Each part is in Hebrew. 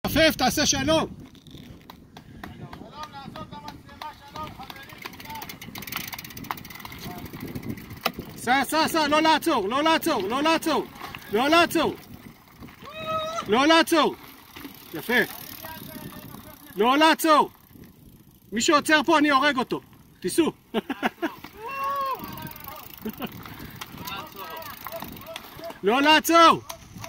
תחפף, תעשה שלום. סע, לא לעצור, לא לעצור, לא לעצור, לא לעצור, לא לעצור. יפה. לא לעצור. מי שעוצר פה אני הורג אותו. תיסעו. לא לעצור.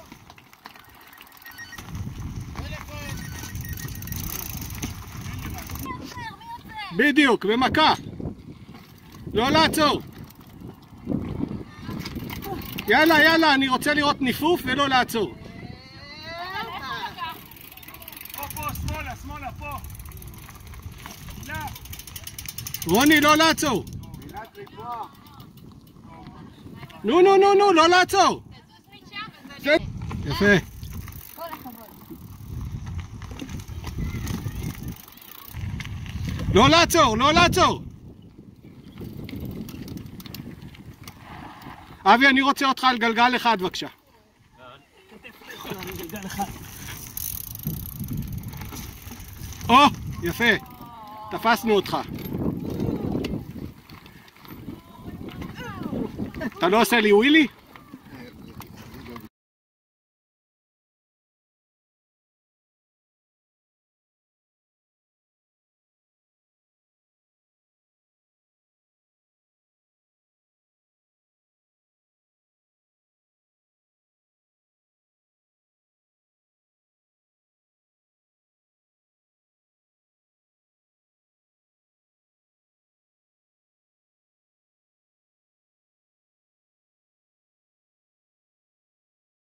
בדיוק, במכה. לא לעצור. יאללה, אני רוצה לראות ניפוף ולא לעצור. פה, שמאלה, פה. רוני, לא לעצור. נו, לא לעצור. יפה. לא לעצור. אבי, אני רוצה אותך על גלגל אחד, בבקשה. או, יפה. תפסנו אותך. אתה לא עושה לי ווילי?